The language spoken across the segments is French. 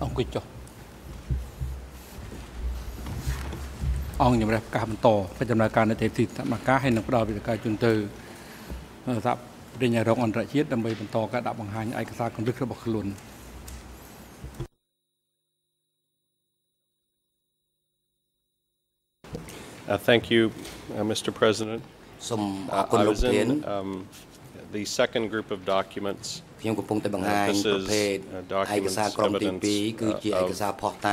ông kịch cho ông như vậy cả một tổ phải chăm lạiในเทปที่มาการให้นักดาววิทยาการจนเตอร์ครับเรียนอย่างรองอันตรายชีวิตดำไปบรรทอการดับบางหายเอกสารคนลึกระบบขลุ่น Thank you, Mr. President. I was in the second group of documents. This is documents evidence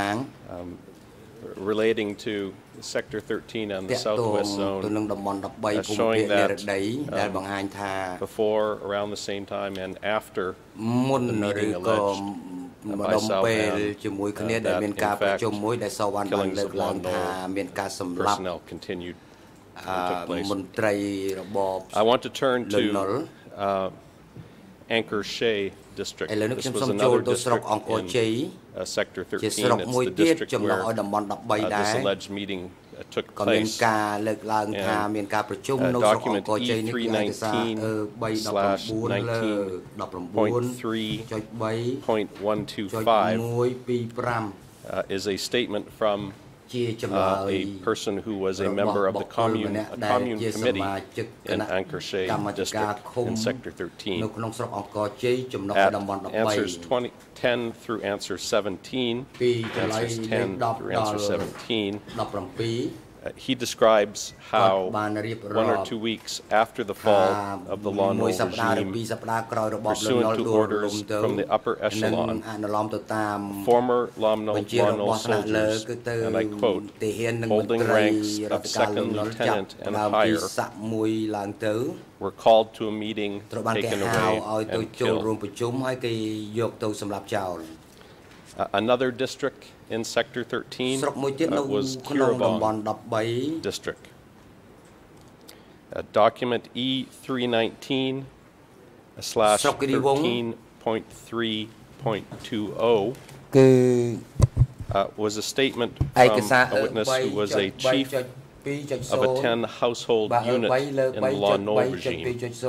relating to Sector 13 and the Southwest Zone, showing that before, around the same time, and after the meeting alleged by Southam, that in fact killings of Lon personnel continued and took place. I want to turn to Anchor Shea district. This was another district in Sector 13. It's the district where this alleged meeting took place. And document E319/19.3.125 is a statement from a person who was a member of the commune committee in Anchor Shea district in Sector 13. At answers 10 through answer 17, answers 10 through answer 17, he describes how 1 or 2 weeks after the fall of the Lon regime, pursuant to orders from the upper echelon, former Lon soldiers, and I quote, holding ranks of second lieutenant and higher, were called to a meeting, taken away, and killed. Another district in Sector 13 was Kirabong district. Document E319/13.3.20 was a statement from a witness who was a chief of a 10-household unit in the Lon regime.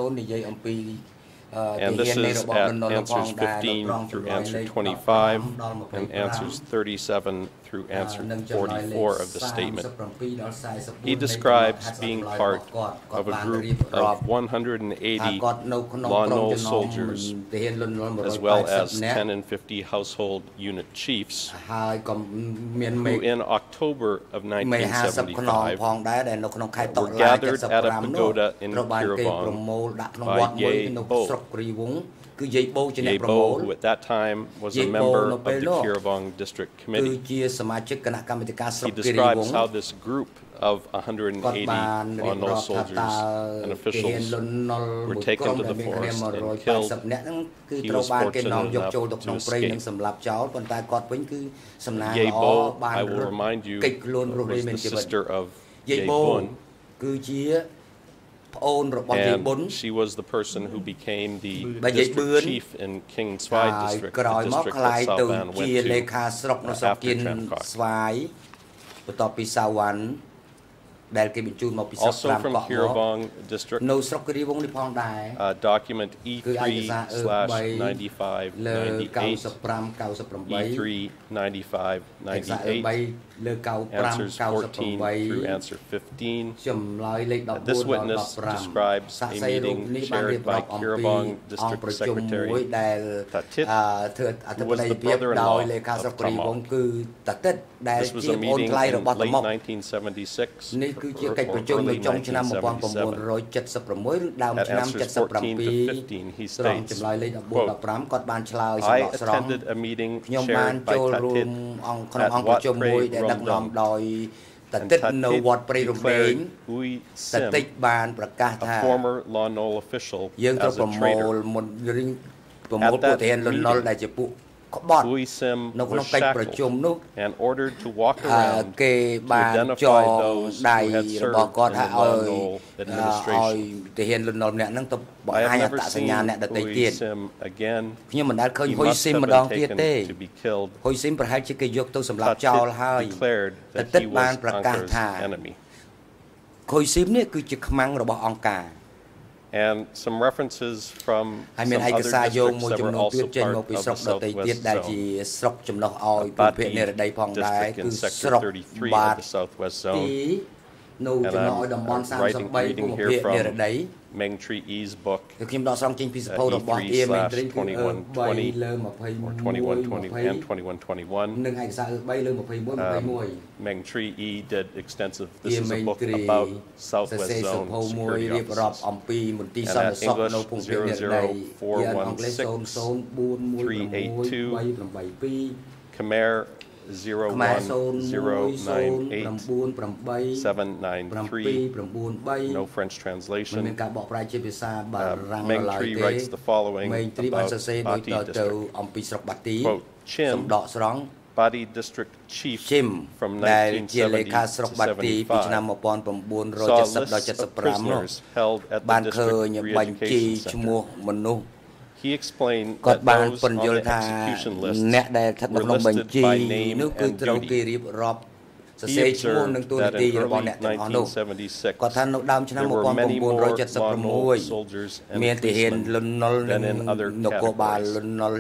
And this is at answers 15 through answer 25 and answers 37 through answer 44 of the statement. He describes being part of a group of 180 Lon soldiers, as well as 10 and 50 household unit chiefs, who in October of 1975 were gathered at a pagoda in Kirabong by Ye Bo. Ye Bo, who at that time was a member of the Kirabong District Committee. He describes how this group of 180 Lon soldiers and officials were taken to the forest and killed. He was fortunate enough to escape. Ye Bo, I will remind you, was the sister of Ye Bun. And she was the person who became the district chief in King Swai district, the district that Southam went to after Tramcock. Also from Kirabong district, document E3/95/98, E3/95/98, answers 14 through answer 15. This witness describes a meeting chaired by Kirabong District Secretary Tatit, who was the brother-in-law of Tamok. This was a meeting in late 1976 or early 1977. At answers 14 to 15, he states, quote, I attended a meeting chaired by Tatit at Wat Prey Romdong, and Tatit declared Ui Sim, a former Lon Nol official, as a traitor. At that meeting, Ui Sim was shackled and ordered to walk around to identify those who had served in the Lon Nol administration. I have never seen Ui Sim again. He must have been taken to be killed. Tatit declared that he was Angkar's enemy. and some references from I some mean, I other guess I districts that were also part of the Southwest Zone. Bati district in Sector 33 of the Southwest Zone. And I'm reading here from Meng Tree E's book, E3/2120 or 2120 and 2121. Meng Tree E did extensive, this is a book about Southwest Zone security offices. And at English 00416-382, Khmer 01098-793, no French translation. Meng Tree writes the following about Bati District. Quote, Chin, Bati District Chief from 1970 to 75, saw lists of prisoners held at the district re-education center. He explained that those on the execution list were listed by name and duty. He observed that in early 1976, there were many more Lon soldiers and policemen than in other categories.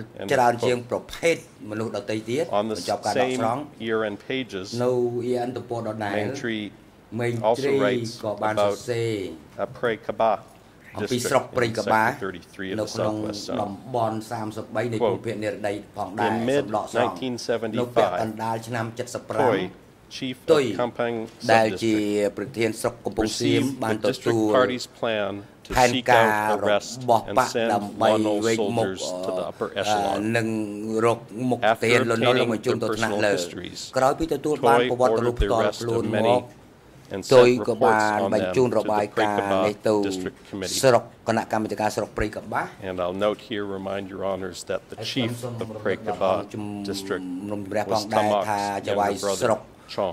On the same year-end pages, Meng Tree also writes about Prey Kaba district in Sector 33 of the Southwest Zone. Quote, in mid-1975, Toy, Chief of Kampang Subdistrict, received the district party's plan to seek out, arrest, and send Lon soldiers to the upper echelon. After obtaining their personal histories, Toy ordered the arrest of many and sent reports on them to the Prekaba District Committee. And I'll note here, remind your honors, that the chief of Prekaba District was Tamak and her brother Chong.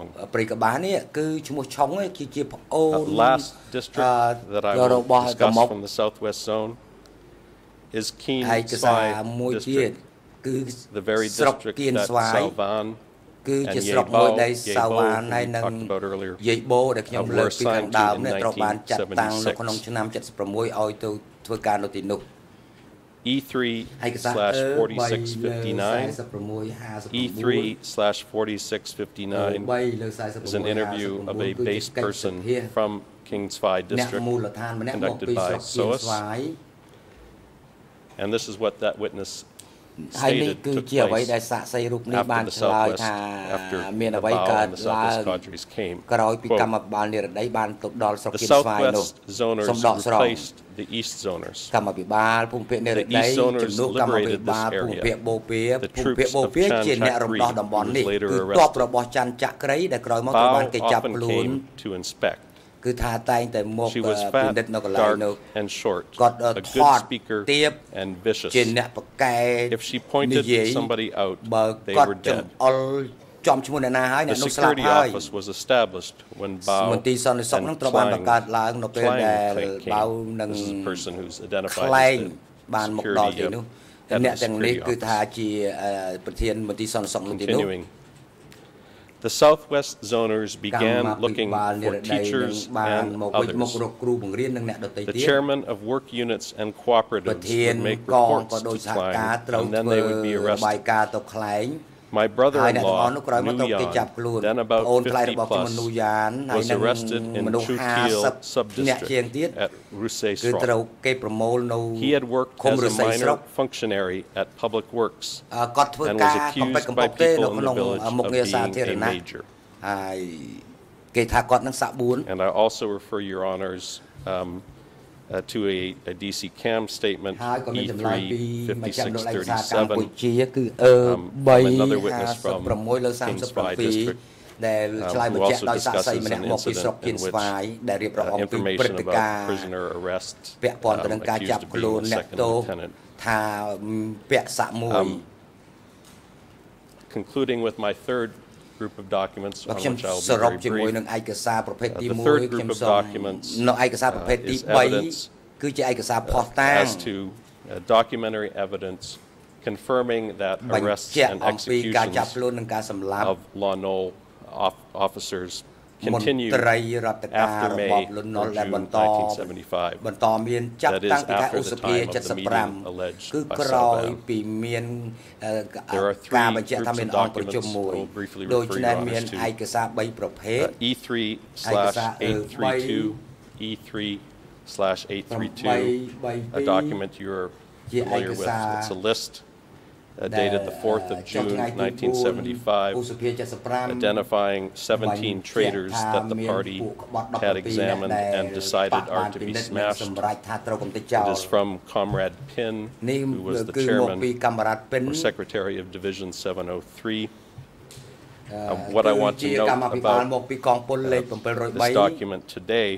Last district that I will discuss from the Southwest Zone is Keen Sai District, the very district that Salvan and Yebo, who we talked about earlier, were assigned to in 1976. E3/4659, E3/4659 is an interview of a base person from King's Fai District conducted by SOAS. And this is what that witness stated took place after the Southwest, after the Bao and the Southwest cadres came. Quote, the Southwest zoners replaced the East zoners. The East zoners liberated this area. The troops of Chan Chakri, who was later arrested, Bao often came to inspect. She was fat, dark, and short, a good speaker, and vicious. If she pointed somebody out, they were dead. The security office was established when Bao and Klang came. This is a person who's identified as the security of the security office. Continuing. The Southwest zoners began looking for teachers and others. The chairman of work units and cooperatives would make reports to Klang, and then they would be arrested. My brother-in-law, Nguyen, then about 50 plus, was arrested in Chu Kiel subdistrict at Rusay-Srong. He had worked as a minor functionary at Public Works and was accused by people in the village of being a major. And I also refer your honors to a DC CAM statement, E3/5637, from another witness from King's Fai District, who also discusses an incident in which information about prisoner arrest accused of being a second lieutenant. Concluding with my third group of documents, on which I will be very brief. The third group of documents is evidence as to documentary evidence confirming that arrests and executions of Lon officers continued after May or June 1975. That is after the time of the meeting alleged by Salvan. There are three groups of documents I will briefly refer Your Honors to. E3/832, E3/832, a document you're familiar with. It's a list dated the 4th of June, 1975, identifying 17 traitors that the party had examined and decided are to be smashed. It is from Comrade Pin, who was the chairman or secretary of Division 703. What I want to note about this document today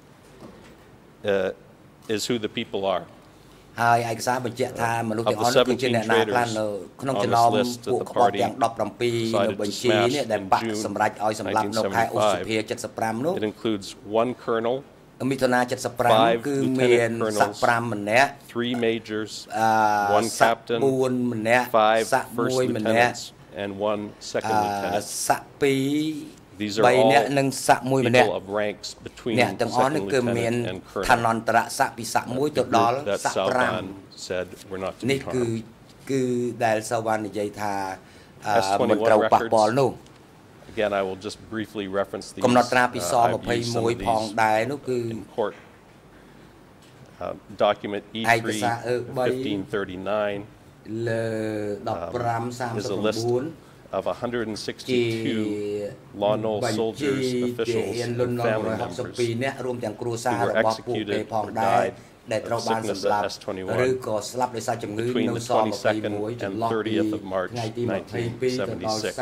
is who the people are. Of the 17 traitors on this list that the party decided to smash in June 1975, it includes one colonel, 5 lieutenant colonels, 3 majors, 1 captain, 5 first lieutenants, and 1 second lieutenant. These are all people of ranks between second lieutenant and colonel. The group that Salvan said were not to be harmed. S21 records. Again, I will just briefly reference these. I've used some of these in court. Document E3/1539 is a list of 162 Law Knoll soldiers, officials, and family members who were executed or died of sickness at S21 between the 22nd and 30th of March 1976.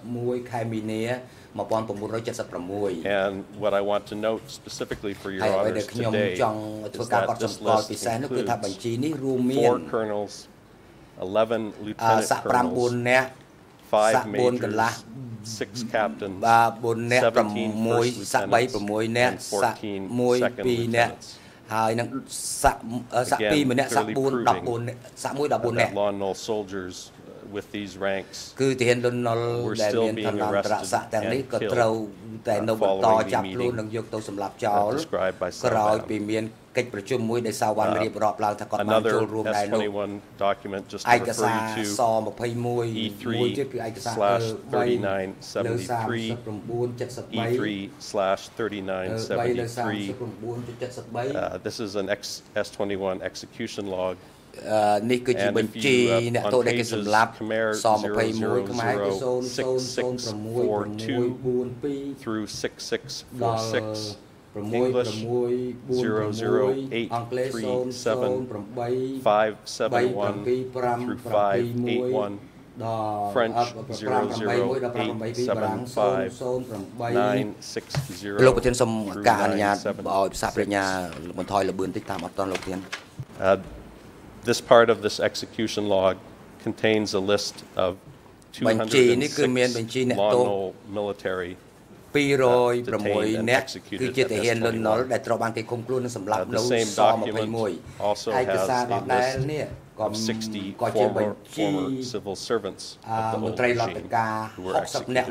And what I want to note specifically for Your Honors today is that this list includes 4 colonels, 11 lieutenant colonels, 5 majors, 6 captains, 17 first lieutenants, and 14 second lieutenants. Again, clearly proving that Law Knoll soldiers with these ranks were still being arrested and killed following the meeting described by Salvan. Another S21 document just to refer you to, E3/3973, E3/3973. This is an S21 execution log. And if you, on pages Khmer 0006642 through 6646, English 00837-571 through 581, French 00875-960 through 976. This part of this execution log contains a list of 206 Law Knoll military detained and executed at S21. The same document also has a list of 60 former civil servants of the old regime who were executed.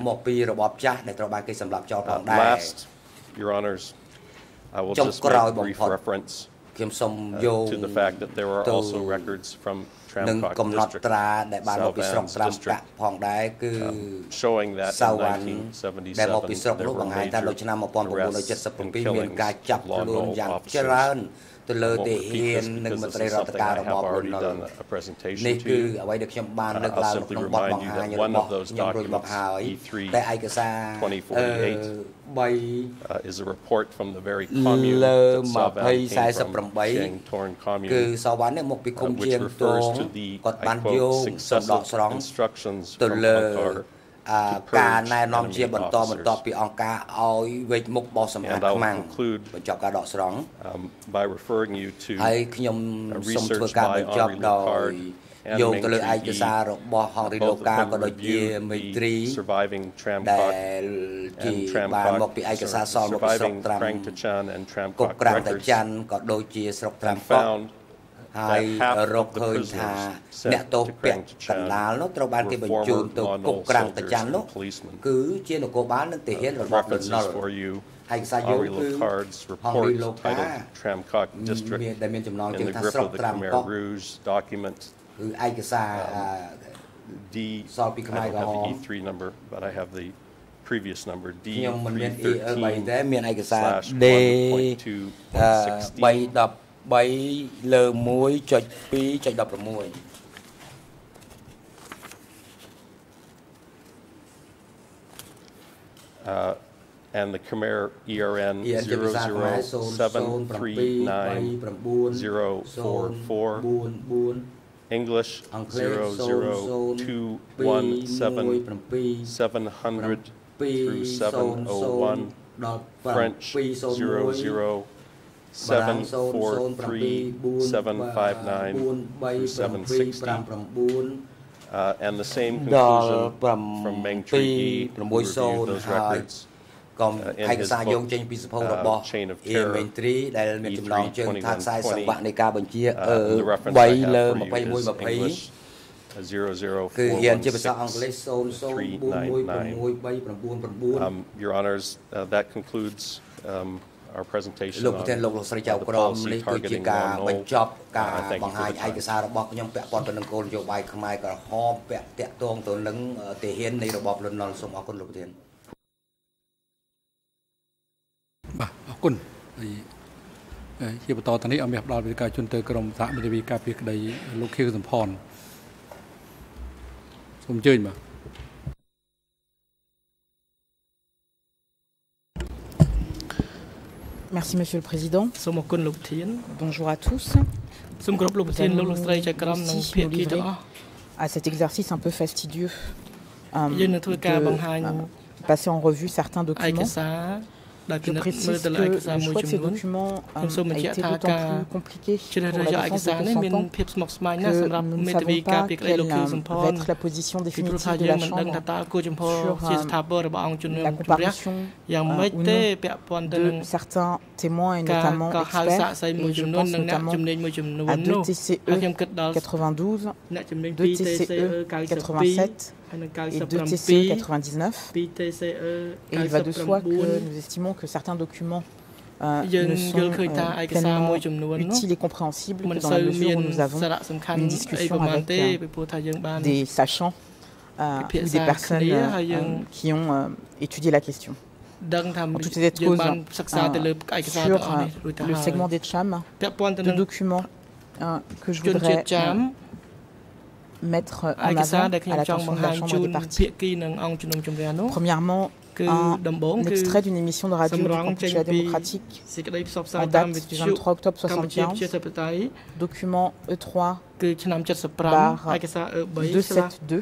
Last, Your Honors, I will just make a brief reference to the fact that there are also records from Tramcock District, Salvan's district, showing that in 1977 there were major arrests and killings of Law Knoll officers. I won't repeat this because this is something I have already done a presentation to you. I'll simply remind you that one of those documents, E3/2048, is a report from the very commune that Salvan came from, Chiang Torn Commune, which refers to the, I quote, successive instructions from Angkor to purge enemy officers. And I will conclude by referring you to research by Henri Lecard and Ming Tri Yi. Both of them reviewed the surviving Tramcock and surviving Krang Tachan and Tramcock records and found that half of the prisoners sent to Krang Tachan were former Mon soldiers and policemen. References for you are little cards, report titled Tramcock District, in the grip of the Khmer Rouge document. D, I don't have the E3 number, but I have the previous number, D313/1.2.16. And the Khmer ERN 00739-044, English 00217-700 through 701, French 00743-759 through 760, and the same conclusion from Meng Tree who reviewed those records in his book, Chain of Terror, E3-2120. The reference I have for you is English 00416-399. Your Honors, that concludes our presentation on the policy targeting Mon. I thank you for the time. បាទអរគុណជាបន្តទៅនេះអមផ្ដល់វិទ្យាជនទៅក្រមសហមេធាវីការពារក្តីលោកខៀវសំផនសូមអញ្ជើញបាទ Merci Monsieur le Président. Bonjour à tous. À cet exercice un peu fastidieux de passer en revue certains documents. Je précise que le choix de ces documents a été d'autant plus compliqué pour la défense des consentants que nous ne savons pas quelle va être la position définitive de la Chambre sur la comparution ou non de certains témoins et notamment experts. Et je pense notamment à 2 TCE 92, 2 TCE 87 et 2 TCE 99. Et il va de soi que nous estimons que certains documents ne sont pleinement utiles et compréhensibles que dans la mesure où nous avons une discussion avec des sachants ou des personnes qui ont étudié la question. En toute cette cause, sur le segment des chams, deux documents que je voudrais mettre en avant à l'attention de la Chambre des partis. Premièrement, un extrait d'une émission de radio du Kampuchea démocratique en date du 23 octobre 1975, document E3/272.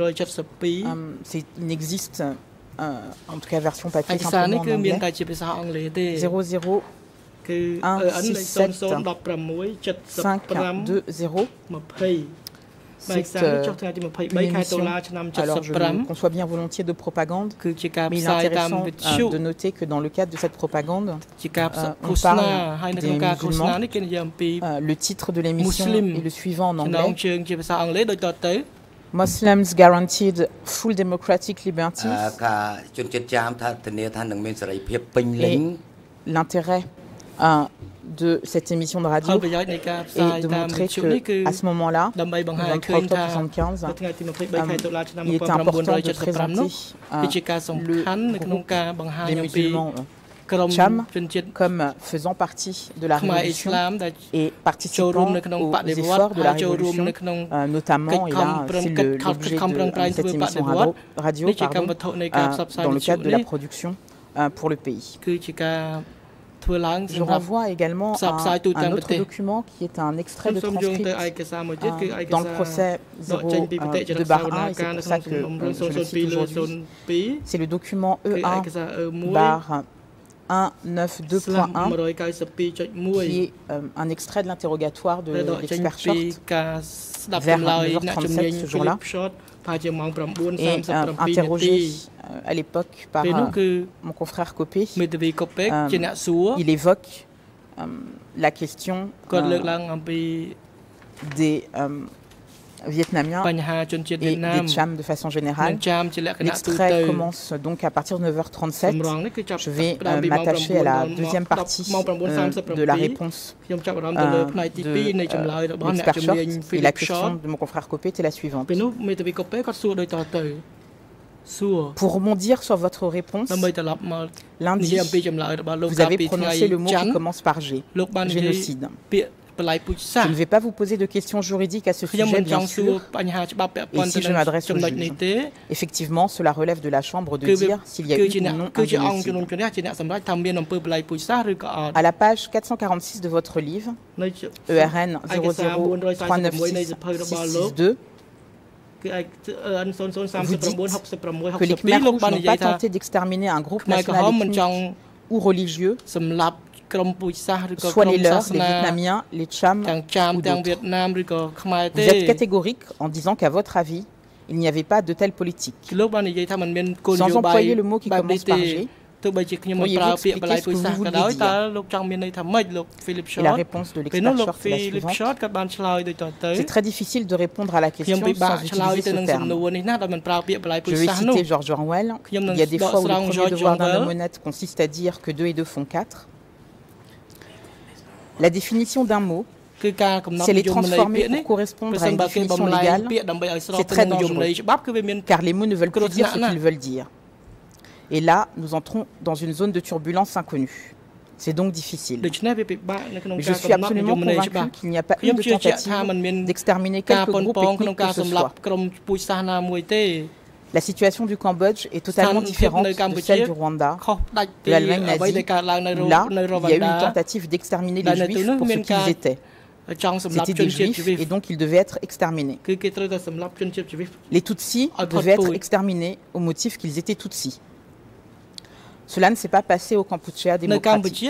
Il n'existe, en tout cas version papier, simplement en anglais, 00167520. C'est une émission, alors je conçois bien volontiers de propagande, mais il est intéressant de noter que dans le cadre de cette propagande, on parle des musulmans. Le titre de l'émission est le suivant en anglais. Muslims guaranteed full democratic liberties. Et l'intérêt de cette émission de radio et de montrer qu'à ce moment-là, le 23 octobre 1975, il était important de présenter les musulmans Cham comme faisant partie de la révolution et participant aux efforts de la révolution, notamment, et là c'est l'objet de cette émission radio dans le cadre de la production pour le pays. Je renvoie également à un autre document qui est un extrait de transcript dans le procès 02/1, et c'est pour ça que je le cite aujourd'hui. C'est le document E1/192.1 qui est un extrait de l'interrogatoire de l'expert Short vers 9h37 ce jour-là, et interrogé à l'époque par mon confrère Copé. Il évoque la question des Vietnamiens et des Cham de façon générale. L'extrait commence donc à partir de 9h37. Je vais m'attacher à la deuxième partie de la réponse de l'expert short. Et la question de mon confrère Copé était la suivante. Pour rebondir sur votre réponse, lundi, vous avez prononcé le mot qui commence par G, génocide. Je ne vais pas vous poser de questions juridiques à ce sujet, bien sûr. Et ici, je m'adresse au juge. Effectivement, cela relève de la Chambre de dire s'il y a eu ou non un génocide. À la page 446 de votre livre, ERN 0039662, vous dites que les Khmer rouges n'ont pas tenté d'exterminer un groupe national ethnique ou religieux, soit les leurs, les Vietnamiens, les Cham ou d'autres. Vous êtes catégorique en disant qu'à votre avis, il n'y avait pas de telle politique. Sans employer le mot qui commence par G, pourriez-vous expliquer ce que vous vouliez dire? Et la réponse de l'expert short est la suivante. C'est très difficile de répondre à la question sans utiliser ce terme. Je vais citer George Orwell. Il y a des fois où le premier devoir d'un homme honnête consiste à dire que 2 et 2 font 4. La définition d'un mot, c'est les transformer pour correspondre à une définition légale. C'est très dangereux, car les mots ne veulent plus dire ce qu'ils veulent dire. Et là, nous entrons dans une zone de turbulence inconnue. C'est donc difficile. Mais je suis absolument convaincu qu'il n'y a pas eu de tentative d'exterminer quelque groupe ethnique que ce soit. La situation du Cambodge est totalement différente de celle du Rwanda, de l'Allemagne nazie, où là, il y a eu une tentative d'exterminer les Juifs pour ce qu'ils étaient. C'était des Juifs et donc ils devaient être exterminés. Les Tutsis devaient être exterminés au motif qu'ils étaient Tutsis. Cela ne s'est pas passé au Kampuchea démocratique.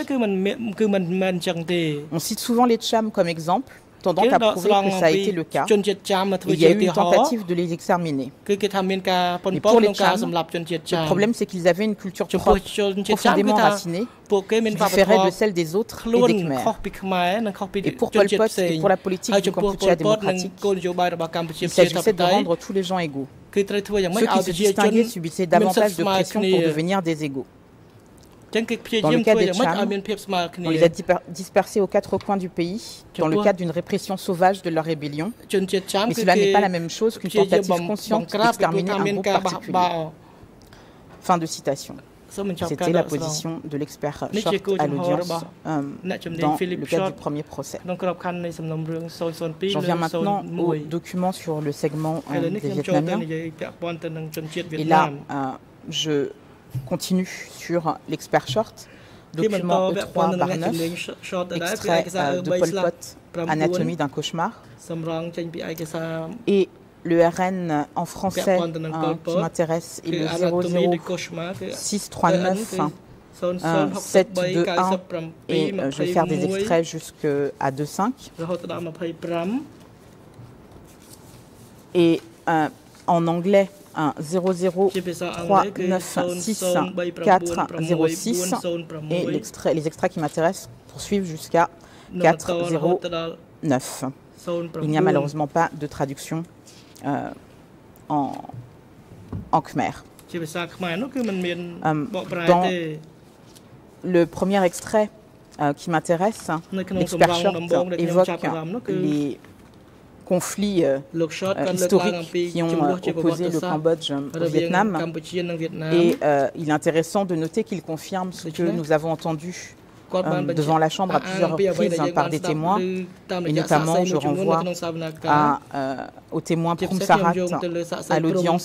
On cite souvent les Cham comme exemple, tendant à prouver que ça a été le cas. Il y a eu une tentative de les exterminer. Mais pour les Cham, le problème c'est qu'ils avaient une culture propre, profondément enracinée, qui différait de celle des autres et des Khmer. Et pour Pol Pot et pour la politique du Kampuchea démocratique, il s'agissait de rendre tous les gens égaux. Ceux qui se distinguaient subissaient davantage de pression pour devenir des égaux. Dans le cas des Cham, on les a dispersés aux 4 coins du pays dans le cadre d'une répression sauvage de leur rébellion. Mais cela n'est pas la même chose qu'une tentative consciente d'exterminer un groupe particulier. Fin de citation. C'était la position de l'expert short à l'audience dans le cadre du premier procès. J'en viens maintenant au document sur le segment des Vietnamiens. Et là, je continue sur l'expert short, document E3/9, extrait de Pol Pot, Anatomie d'un cauchemar. Et le RN en français qui m'intéresse est le 00639 721 et je vais faire des extraits jusqu'à 2.5. Et en anglais, 003964006 et les extraits qui m'intéressent poursuivent jusqu'à 409. Il n'y a malheureusement pas de traduction en Khmer. Dans le premier extrait qui m'intéresse, l'expert short évoque les conflits historiques qui ont opposé le Cambodge au Vietnam. Et il est intéressant de noter qu'il confirme ce que nous avons entendu devant la Chambre à plusieurs reprises par des témoins. Et notamment, je renvoie au témoin Prum Sarat à l'audience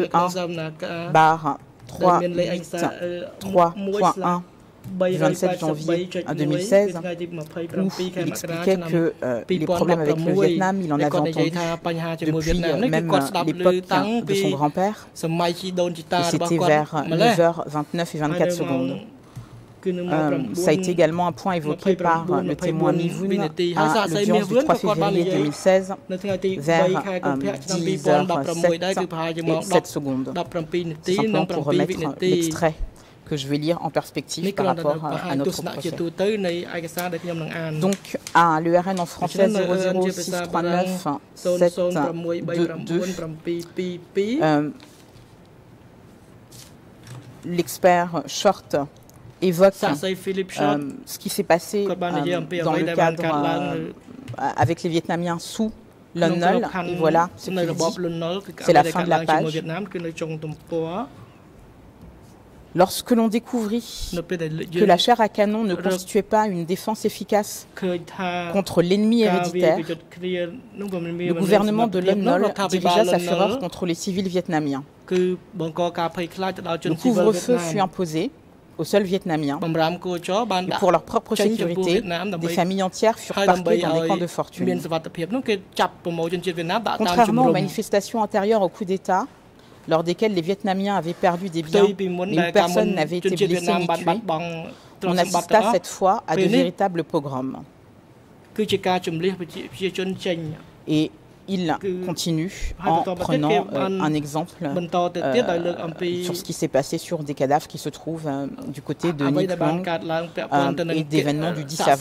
E1/383.1 du 27 janvier 2016, où il expliquait que les problèmes avec le Vietnam, il en avait entendu depuis même l'époque de son grand-père, et c'était vers 9h29 et 24 secondes. Ça a été également un point évoqué par le témoin Mivoun à l'audience du 3 février 2016 vers 10h07 et 7 secondes. C'est simplement pour remettre l'extrait que je vais lire en perspective par rapport à notre procès. Donc, à l'ERN en français 00639 722, l'expert Short évoque ce qui s'est passé dans le cadre avec les Vietnamiens sous Lon Nol, et voilà ce qu'il dit. C'est la fin de la page. Lorsque l'on découvrit que la chair à canon ne constituait pas une défense efficace contre l'ennemi héréditaire, le gouvernement de Lon Nol dirigea sa fureur contre les civils vietnamiens. Le couvre-feu fut imposé aux seuls Vietnamiens. Et pour leur propre sécurité, des familles entières furent parquées dans des camps de fortune. Contrairement aux manifestations antérieures au coup d'État, lors desquelles les Vietnamiens avaient perdu des biens, mais où personne n'avait été blessé ni tué, on assista cette fois à de véritables pogroms. Et il continue en prenant un exemple sur ce qui s'est passé sur des cadavres qui se trouvent du côté de Nic Long et d'événements du 10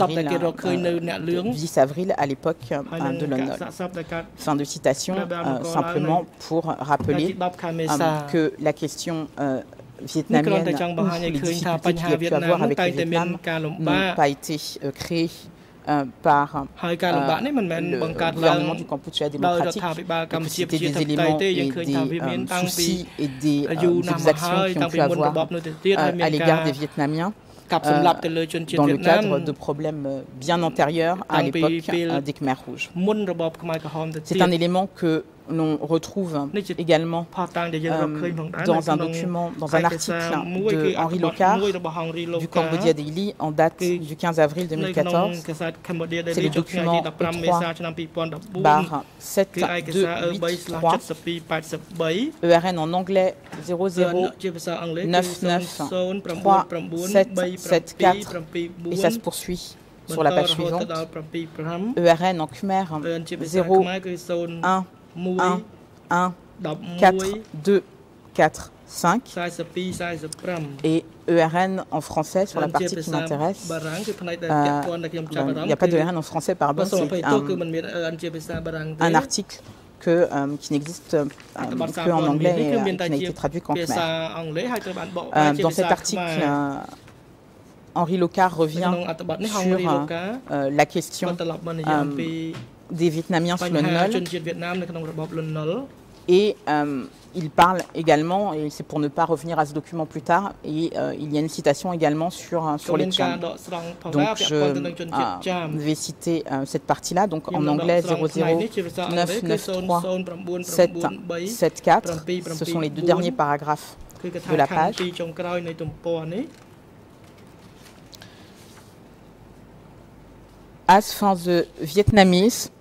avril à l'époque de Lon Nol. Fin de citation, simplement pour rappeler que la question vietnamienne ou les difficultés qu'il y a pu avoir avec le Vietnam n'ont pas été créées par le gouvernement du Kampuchea démocratique, et que c'était des éléments et des soucis et des exactions qui ont pu avoir à l'égard des Vietnamiens dans le cadre de problèmes bien antérieurs à l'époque des Khmer rouges. C'est un élément que l'on retrouve également dans un document, dans un article de Henri Locard du Cambodia Daily en date du 15 avril 2014. C'est le document E3/7283 ERN en anglais 009937774 et ça se poursuit sur la page suivante. ERN en Khmer 01 1, 1, 4, 2, 4, 5 et ERN en français sur la partie qui m'intéresse. Il n'y a pas de ERN en français, pardon, c'est un article qui n'existe qu'en anglais et qui n'a été traduit qu'en khmer. Dans cet article, Henri Locard revient sur la question des Vietnamiens sous Lon Nol et il parle également, et c'est pour ne pas revenir à ce document plus tard, et il y a une citation également sur les Cham. Donc je vais citer cette partie-là, donc en anglais 009937774, ce sont les deux derniers paragraphes de la page. As for the Vietnamese,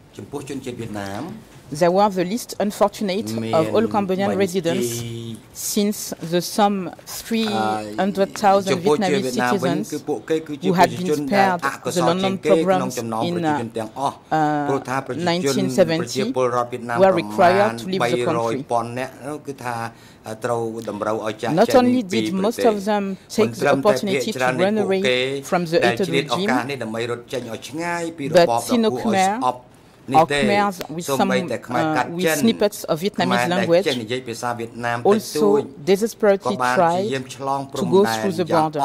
they were the least unfortunate of all Cambodian residents, since the some 300,000 Vietnamese citizens who had been spared the London pogroms in 1970 were required to leave the country. Not only did most of them take the opportunity to run away from the hated regime, but Sino Khmer, or Khmers with snippets of Vietnamese language, also desperately tried to go through the border.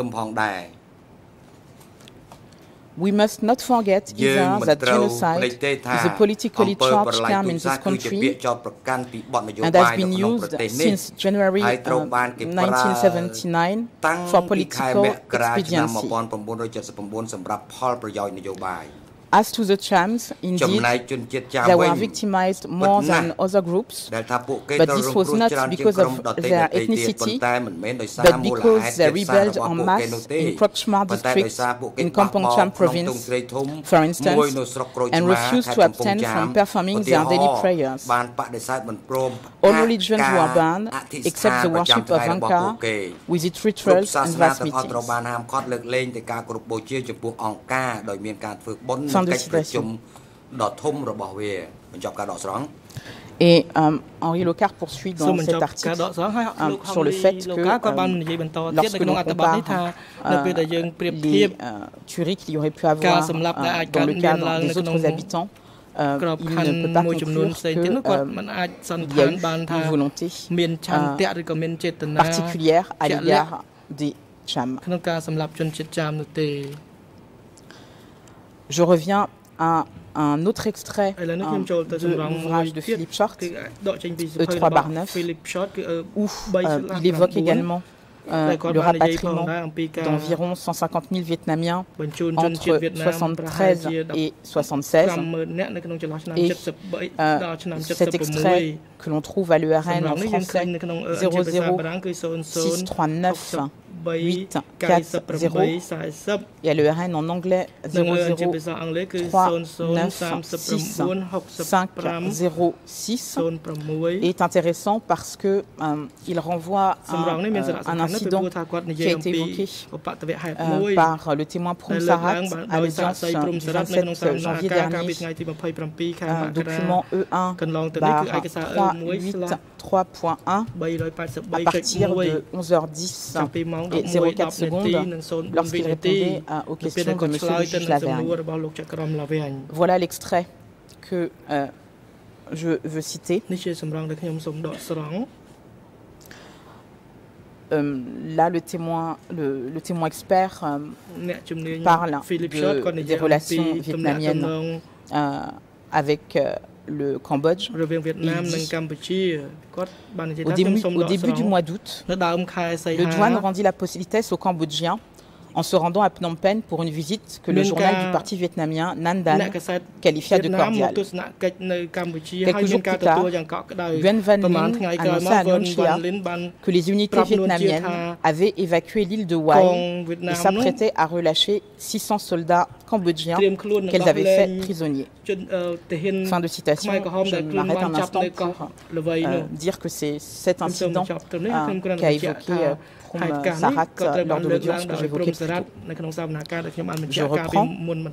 We must not forget either that genocide is a politically charged term in this country and has been used since January 1979 for political expediency. As to the Chams, indeed, they were victimized more than other groups, but this was not because of their ethnicity, but because they rebelled en masse in Proxmar district in Kampong Cham province, for instance, and refused to abstain from performing their daily prayers. All religions were banned, except the worship of Angkar, with its rituals and vast meetings. Fin de citation. Et Henri Locard poursuit dans cet article sur le fait que lorsque l'on compare les tueries qu'il y aurait pu avoir dans le cadre des autres habitants, il ne peut pas conclure qu'il y a eu une volonté particulière à l'égard des Cham. Je reviens à un autre extrait de l'ouvrage de Philippe Short, E3/9, où il évoque également le rapatriement d'environ 150 000 Vietnamiens entre 73 et 76. Et cet extrait que l'on trouve à l'ERN en français 00639840 et à l'ERN en anglais 00396506 est intéressant parce que il renvoie à un incident qui a été évoqué par le témoin Prung Sarat à l'audience du 27 janvier dernier, document E1/383.1 à partir de 11h10 et 04 secondes lorsqu'il répondait aux questions de M. le juge Lavergne. Voilà l'extrait que je veux citer. Là, le témoin expert parle des relations vietnamiennes avec le Cambodge. Au début du mois d'août, le douane rendit la politesse aux Cambodgiens en se rendant à Phnom Penh pour une visite que le journal du parti vietnamien Nan Dan qualifia de cordiale. Quelques jours plus tard, Nguyen Van Linh annonça à Nguyen Chia que les unités vietnamiennes avaient évacué l'île de Hue et s'apprêtaient à relâcher 600 soldats cambodgiens qu'elles avaient fait prisonniers. Fin de citation. Je m'arrête un instant pour dire que c'est cet incident qu'a évoqué Sarat lors de l'audience que j'évoquais plus tôt. Je reprends.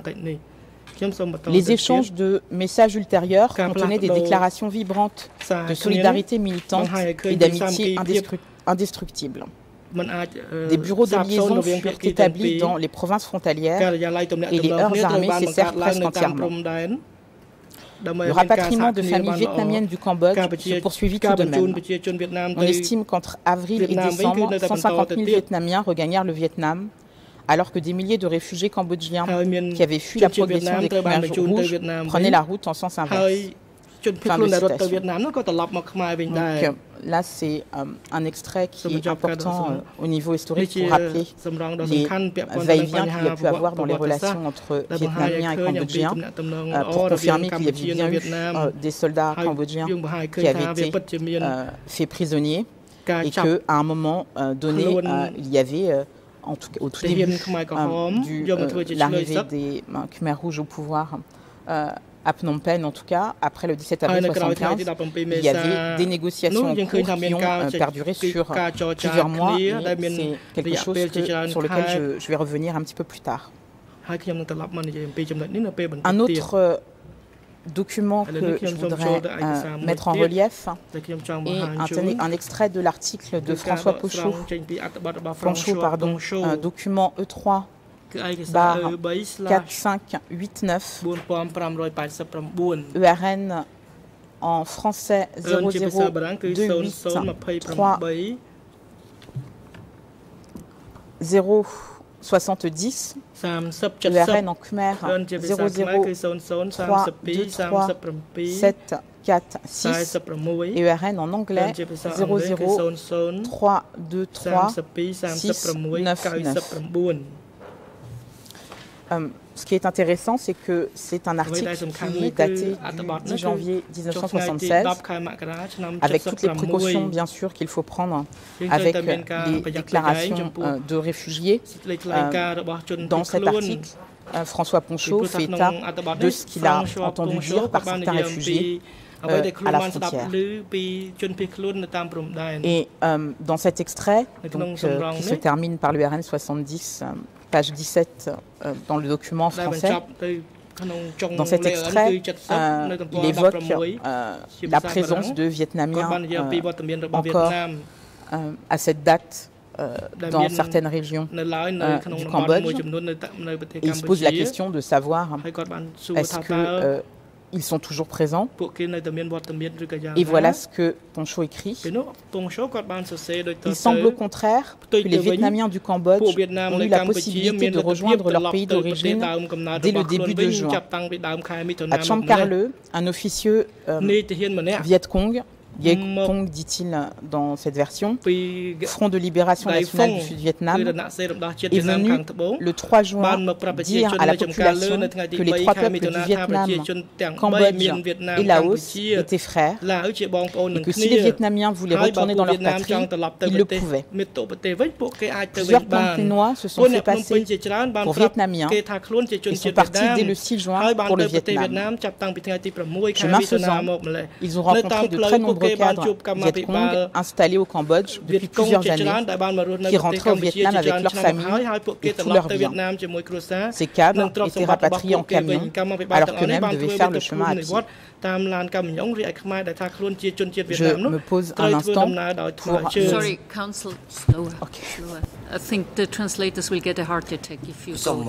Les échanges de messages ultérieurs contenaient des déclarations vibrantes de solidarité militante et d'amitié indestructible. Des bureaux de liaison furent établis dans les provinces frontalières et les heurts armés cessèrent presque entièrement. Le rapatriement de familles vietnamiennes du Cambodge se poursuivit tout de même. On estime qu'entre avril et décembre, 150 000 Vietnamiens regagnèrent le Vietnam, alors que des milliers de réfugiés cambodgiens qui avaient fui la progression des Khmer rouges prenaient la route en sens inverse. Fin de citation. Donc, là, c'est un extrait qui est important au niveau historique pour rappeler les va-et-vient qu'il y a pu avoir dans les relations entre Vietnamiens et Cambodgiens, pour confirmer qu'il y avait bien eu des soldats cambodgiens qui avaient été faits prisonniers et qu'à un moment donné, il y avait, en tout cas, au tout début de l'arrivée des Khmer rouges au pouvoir, à Phnom Penh, en tout cas, après le 17 avril 1975, il y avait des négociations en cours qui ont perduré sur plusieurs mois. Et c'est quelque chose sur lequel je vais revenir un petit peu plus tard. Un autre document que je voudrais mettre en relief est un extrait de l'article de François Ponchot, document E3 4589 ERN en français 00283 070 ERN en Khmer 003237446 et ERN en anglais 003236999. Ce qui est intéressant, c'est que c'est un article qui est daté du 10 janvier 1976, avec toutes les précautions, bien sûr, qu'il faut prendre avec les déclarations de réfugiés. Dans cet article, François Ponchot fait état de ce qu'il a entendu dire par certains réfugiés à la frontière. Et dans cet extrait, donc, qui se termine par l'URN 70, page 17 dans le document français, Dans cet extrait, il évoque la présence de Vietnamiens encore à cette date dans certaines régions du Cambodge. Et il se pose la question de savoir est-ce qu'ils sont toujours présents. Et voilà ce que Poncho écrit. Il semble au contraire que les Vietnamiens du Cambodge ont eu la possibilité de rejoindre leur pays d'origine dès le début de juin. À Cham Karle, un officieux Viet Cong, Viet Cong dit-il dans cette version, Front de libération nationale du Sud-Vietnam, est venu le 3 juin dire à la population que les trois peuples du Vietnam, Cambodge et Laos étaient frères et que si les Vietnamiens voulaient retourner dans leur patrie, ils le pouvaient. Plusieurs plans pinois se sont fait passer pour Vietnamiens et sont partis dès le 6 juin pour le Vietnam. Chemin faisant, ils ont rencontré de très nombreux cadres Viet Cong installés au Cambodge depuis plusieurs années, qui rentraient au Vietnam avec leurs familles et tous leurs biens. Ces cadres étaient rapatriés en camion, alors qu'eux-mêmes devaient faire le chemin à pied. Je me pose un instant pour... Sorry, counsel, slower. Okay. Slower. I think the translators will get a heart attack if you go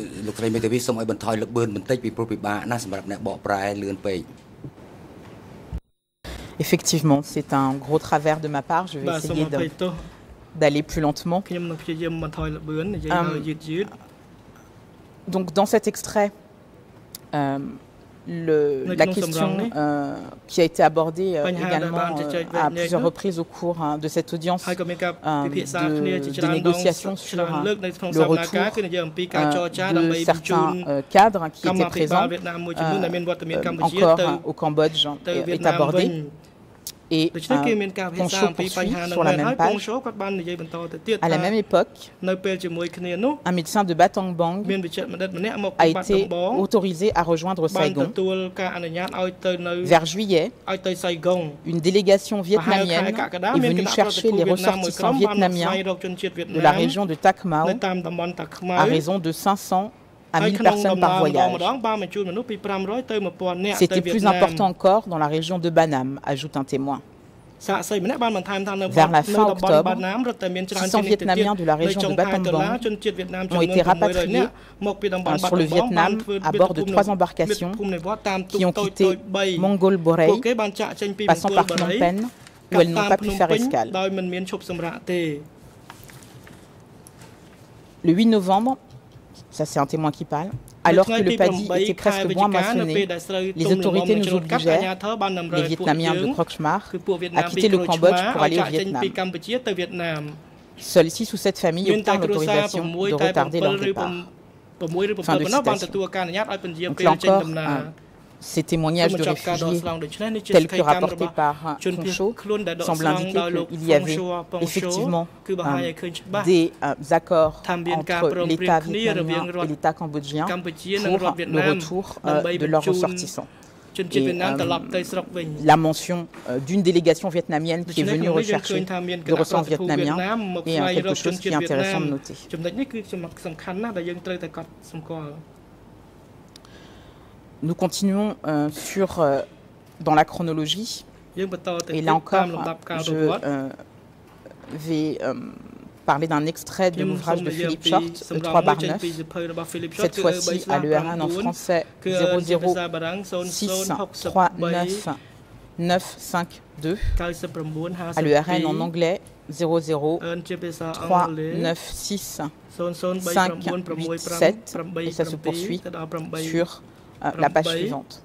that speed. Effectivement, c'est un gros travers de ma part. Je vais essayer d'aller plus lentement. Donc, dans cet extrait, la question qui a été abordée également à plusieurs reprises au cours de cette audience des négociations sur le retour de certains cadres qui étaient présents encore au Cambodge est abordée. Et Poncho poursuit sur la même page. À la même époque, un médecin de Batang Bang a été autorisé à rejoindre Saigon. Vers juillet, une délégation vietnamienne est venue chercher les ressortissants vietnamiens de la région de Tak Mau à raison de 500 à 1000 personnes par voyage. C'était plus important encore dans la région de Banam, ajoute un témoin. Vers la fin octobre, 600 Vietnamiens de la région de Battambang ont été rapatriés sur le Vietnam à bord de 3 embarcations qui ont quitté Mongol Borei, passant par Phnom Penh, où elles n'ont pas pu faire escale. Le 8 novembre, ça c'est un témoin qui parle, alors que le paddy était presque moins moissonné, les autorités nous obligèrent, les Vietnamiens de Khmer, à quitter le Cambodge pour aller au Vietnam. Seules 6 ou 7 familles obtinrent l'autorisation de retarder leur départ. Fin de citation. Donc là encore, ces témoignages de réfugiés tels que rapportés par Poncho semblent indiquer qu'il y avait effectivement des accords entre l'État vietnamien et l'État cambodgien pour le retour de leurs ressortissants. Et la mention d'une délégation vietnamienne qui est venue rechercher des ressortissants vietnamiens est quelque chose qui est intéressant de noter. Nous continuons dans la chronologie. Et là encore, je vais parler d'un extrait de l'ouvrage de Philippe Short, le 3/9, cette fois-ci à l'ERN en français 0063995 à l'ERN en anglais 00396 et ça se poursuit sur la page suivante.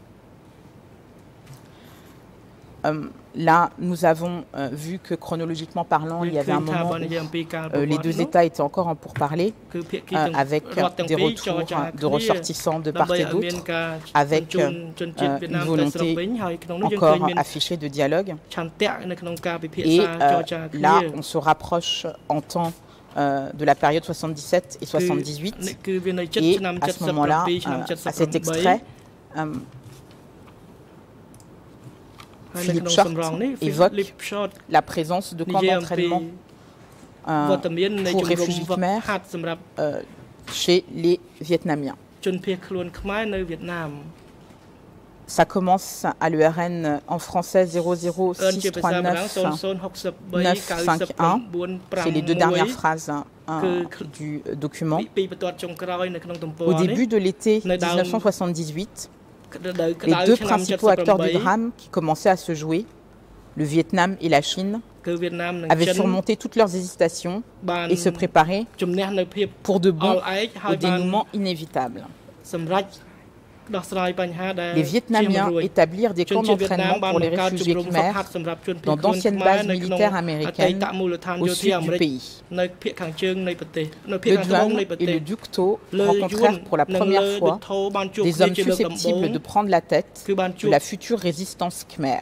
Là, nous avons vu que chronologiquement parlant, il y avait un moment où les deux États étaient encore en pourparlers, avec des retours de ressortissants de part et d'autre, avec une volonté encore affichée de dialogue. Et là, on se rapproche en temps de la période 77 et 78. Et à ce moment-là, à cet extrait, Philippe Short évoque la présence de camps d'entraînement pour réfugiés Khmer chez les Vietnamiens. Ça commence à l'URN en français 00639-951. C'est les deux dernières phrases du document. Au début de l'été 1978, les deux principaux acteurs du drame qui commençaient à se jouer, le Vietnam et la Chine, avaient surmonté toutes leurs hésitations et se préparaient pour de bon au dénouement inévitable. Les Vietnamiens établirent des camps d'entraînement pour les réfugiés Khmer dans d'anciennes bases militaires américaines au sud du pays. Le Duan et le Duc Tho rencontrèrent pour la première fois des hommes susceptibles de prendre la tête de la future résistance Khmer.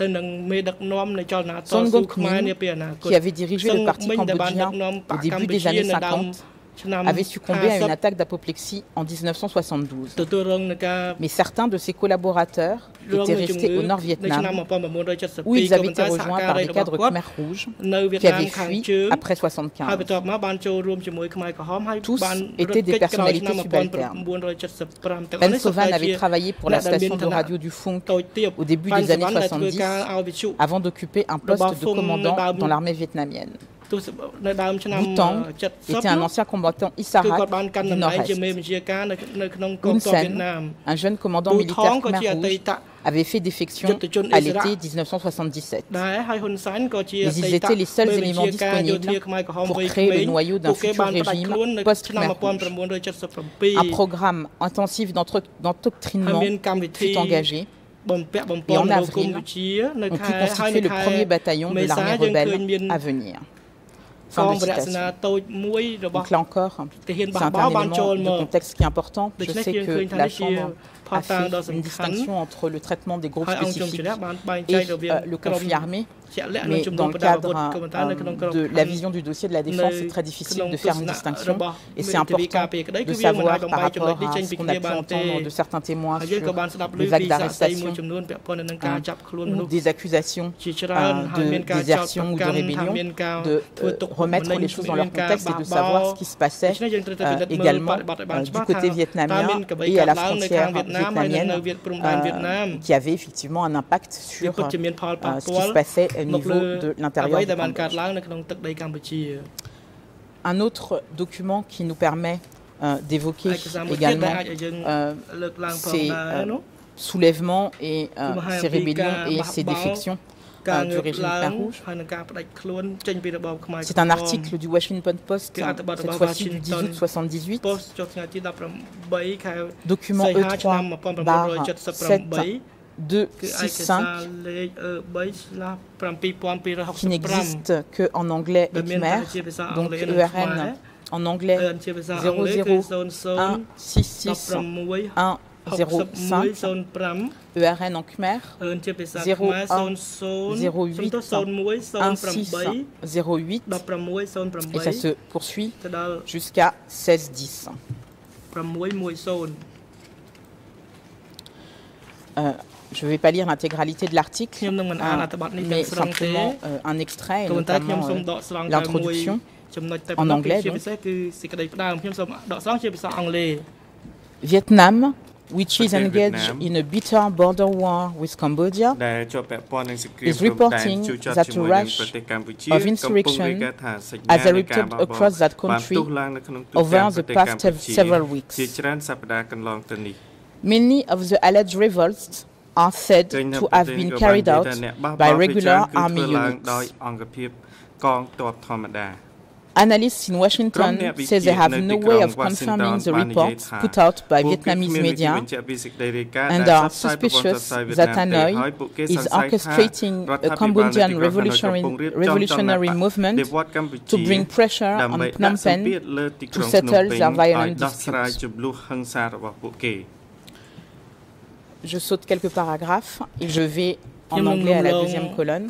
Son Ngoc Minh, qui avait dirigé le parti cambodgien au début des années 50, avait succombé à une attaque d'apoplexie en 1972. Mais certains de ses collaborateurs étaient restés au Nord-Vietnam, où ils avaient été rejoints par des cadres Khmer rouges qui avaient fui après 1975. Tous étaient des personnalités subalternes. Ben Sovan avait travaillé pour la station de radio du Funk au début des années 70 avant d'occuper un poste de commandant dans l'armée vietnamienne. Boutang était un ancien combattant Issarak du Nord-Est. Hun Sen, un jeune commandant militaire Khmer rouge, avait fait défection à l'été 1977. Mais ils étaient les seuls éléments disponibles pour créer le noyau d'un futur régime post-Khmer rouge. Un programme intensif d'endoctrinement fut engagé. Et en avril, on put constituer le premier bataillon de l'armée rebelle à venir. Fin de citation. Donc là encore, c'est un élément de contexte qui est important. Je sais que la Chambre a fait une distinction entre le traitement des groupes spécifiques et le conflit armé. Mais dans le cadre de la vision du dossier de la défense, c'est très difficile de faire une distinction. Et c'est important de savoir par rapport à ce qu'on a pu entendre de certains témoins sur les vagues d'arrestation ou des accusations de désertion ou de rébellion, de remettre les choses dans leur contexte et de savoir ce qui se passait également du côté vietnamien et à la frontière vietnamienne, qui avait effectivement un impact sur ce qui se passait au niveau de l'intérieur du Cambodge. Un autre document qui nous permet d'évoquer également ces soulèvements et ces rébellions et ces défections du régime Khmer rouge. C'est un article du Washington Post, cette fois-ci du 10 août 1978, document E3/7 265, qui n'existe qu'en anglais et Khmer, donc ERN en anglais 001661105, ERN en Khmer 01081608, et ça se poursuit jusqu'à 1610. Je ne vais pas lire l'intégralité de l'article, mais simplement un extrait, et notamment l'introduction en anglais. Vietnam, which is engaged in a bitter border war with Cambodia, is reporting that a rash of insurrection has erupted across that country over the past several weeks. Many of the alleged revolts are said to have been carried out by regular army units. Analysts in Washington say they have no way of confirming the reports put out by Vietnamese media and are suspicious that Hanoi is orchestrating a Cambodian revolutionary movement to bring pressure on Phnom Penh to settle their violent disputes. Je saute quelques paragraphes et je vais en anglais à la deuxième colonne.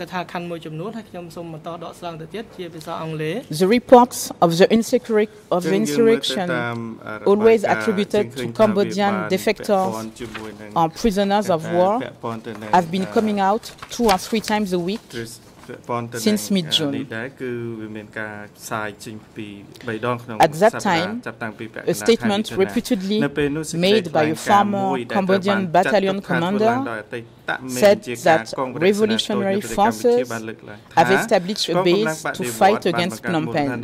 The reports of the insurrection, always attributed to Cambodian defectors or prisoners of war, have been coming out 2 or 3 times a week since mid-June. At that time, a statement reputedly made by a former Cambodian battalion commander said that revolutionary forces have established a base to fight against Phnom Penh.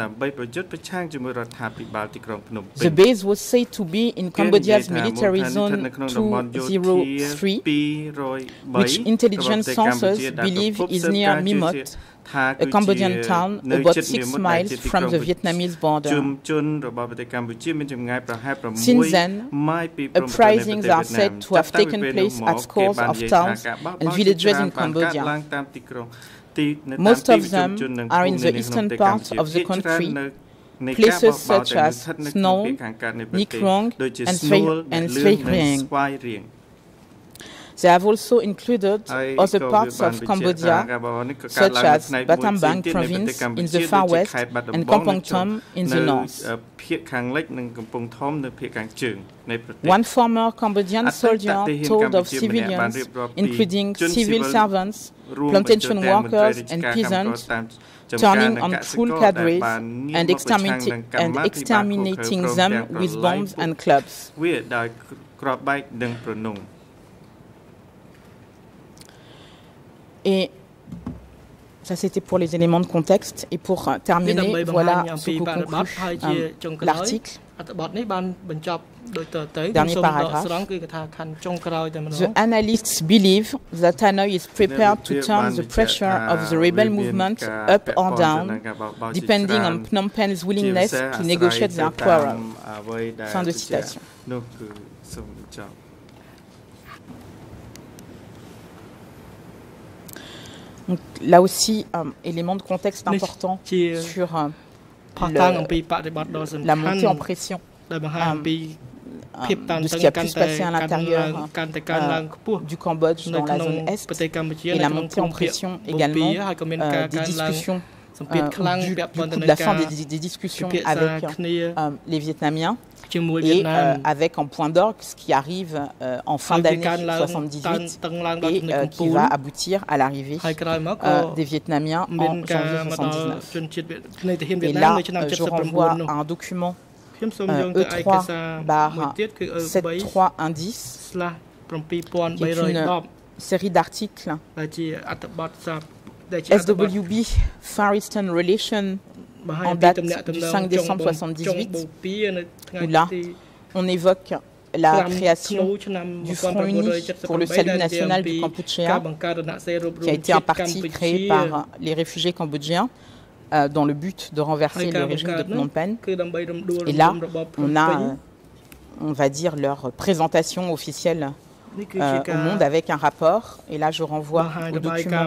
The base was said to be in Cambodia's military zone 203, which intelligence sources believe is near Mimot, a Cambodian town about 6 miles from the Vietnamese border. Since then, uprisings are said to have taken place at scores of towns and villages in Cambodia. Most of them are in the eastern part of the country, places such as Snow, Nic Rong, and Svay Rieng. They have also included other parts of Cambodia, such as Battambang province in the far west and Kampong Thom in the north. One former Cambodian soldier told of civilians, including civil servants, plantation workers, and peasants, turning on full cadres and exterminating them with bombs and clubs. Et ça, c'était pour les éléments de contexte. Et pour terminer, voilà ce que conclut l'article. Dernier paragraphe. The analysts believe that Hanoi is prepared to turn the pressure of the rebel movement up or down, depending on Phnom Penh's willingness to negotiate their quarrel. Fin de citation. Donc, là aussi, élément de contexte important sur la montée en pression de ce qui a pu se passer à l'intérieur du Cambodge dans la zone Est et la montée en pression également des discussions du coup de la fin des discussions avec les Vietnamiens et avec en point d'orgue ce qui arrive en fin d'année 78 et qui va aboutir à l'arrivée des Vietnamiens en janvier 79. Et là, je renvoie à un document E3/73 indice, qui est une série d'articles SWB Far Eastern Relations en date du 5 décembre 1978, où là, on évoque la création du Front uni pour le salut national du Kampuchea, qui a été un parti créé par les réfugiés cambodgiens dans le but de renverser le régime de Phnom Penh. Et là, on a, on va dire, leur présentation officielle au monde avec un rapport. Et là, je renvoie au document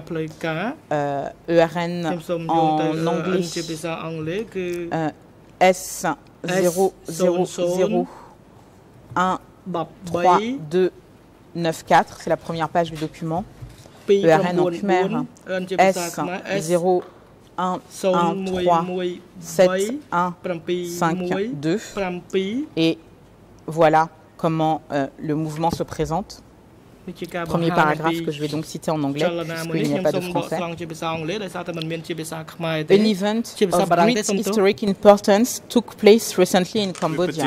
ERN en anglais S000139294. C'est la première page du document. ERN en Khmer S0137152. Et voilà comment le mouvement se présente. Premier paragraphe que je vais donc citer en anglais, puisqu'il n'y a pas de français. An event of great historic importance took place recently in Cambodia.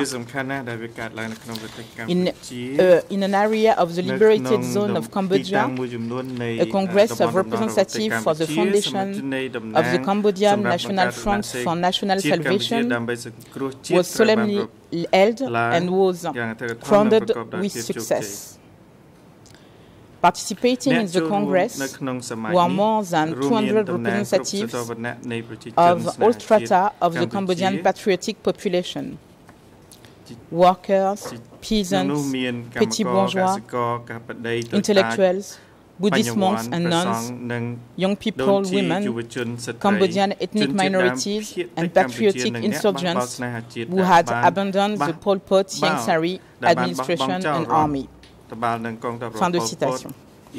In an area of the liberated zone of Cambodia, a Congress of Representatives for the Foundation of the Cambodian National Front for National Salvation was solemnly held and was crowned with success. Participating in the Congress were more than 200 representatives of all strata of the Cambodian patriotic population. Workers, peasants, petty bourgeois, intellectuals, Buddhist monks and nuns, young people, women, Cambodian ethnic minorities, and patriotic insurgents who had abandoned the Pol Pot Ieng Sari administration and army. Fin de citation.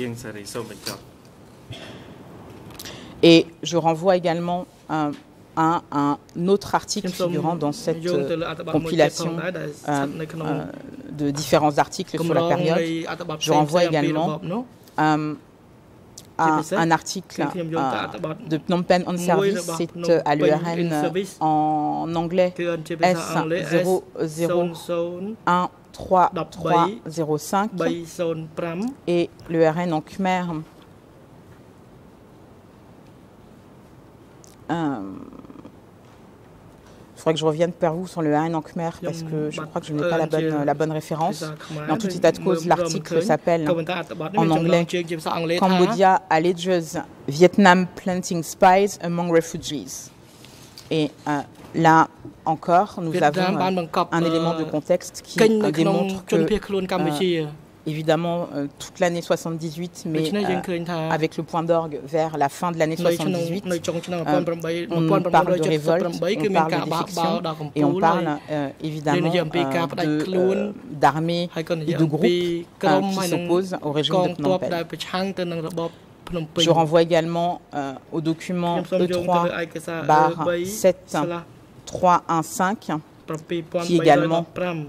Et je renvoie également à un autre article figurant dans cette compilation de différents articles sur la période. Je renvoie également un article de Phnom Penh on service, c'est à l'URN en anglais S00133305 et l'URN en Khmer il faudrait que je revienne vers vous sur le RN en Khmer parce que je crois que je n'ai pas la bonne référence. Mais en tout état de cause, l'article s'appelle en anglais Cambodia alleges Vietnam planting spies among refugees. Et là encore, nous avons un élément de contexte qui démontre que évidemment toute l'année 78, mais avec le point d'orgue vers la fin de l'année 78, on parle de révolte, on parle de défection et on parle évidemment d'armées et de groupes qui s'opposent au régime de Phnom Penh. Je renvoie également au document E3/7315 qui est également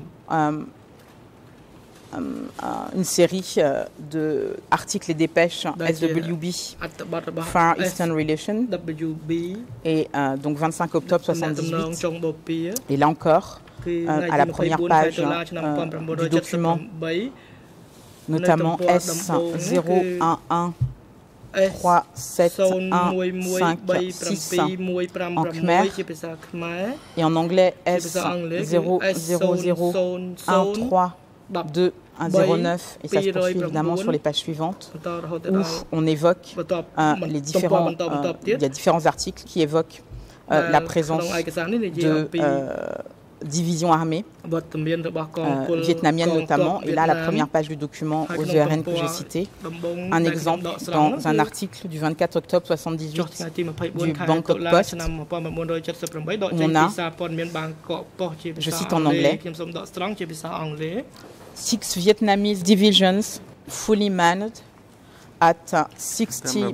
une série d'articles et dépêches SWB, Far Eastern Relations, et donc 25 octobre 78. Et là encore, à la première page du document, notamment S011 37156 en Khmer et en anglais S00013 209 et ça se poursuit évidemment sur les pages suivantes où on évoque il y a différents articles qui évoquent la présence de divisions armées vietnamiennes notamment, et là la première page du document aux ERN que j'ai cité, un exemple dans un article du 24 octobre 78 du Bangkok Post où on a, je cite en anglais, 6 Vietnamese divisions fully manned at 60,000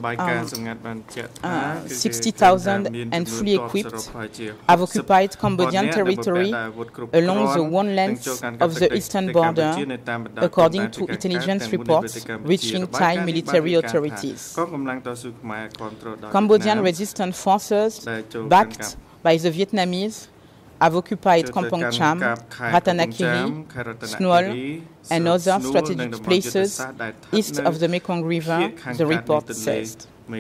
and fully equipped have occupied Cambodian territory along the one length of the eastern border, according to intelligence reports reaching Thai military authorities. Cambodian resistance forces, backed by the Vietnamese, have occupied Kampong Cham, Ratanakiri, Snoil, and other strategic places east of the Mekong River, the report says.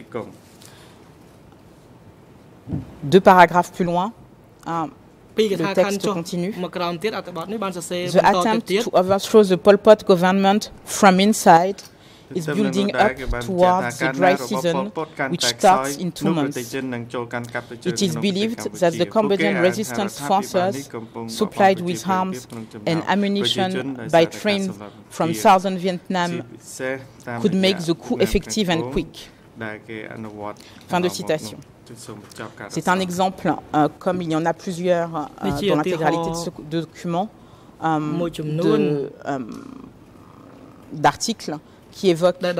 2 paragraphes plus loin, le texte continue. The attempt to overthrow the Pol Pot government from inside is building up towards the dry season, which starts in 2 months. It is believed that the Cambodian resistance forces, supplied with arms and ammunition by train from southern Vietnam, could make the coup effective and quick. Fin de citation. C'est un exemple, comme il y en a plusieurs dans l'intégralité de ce document, d'articles qui évoque les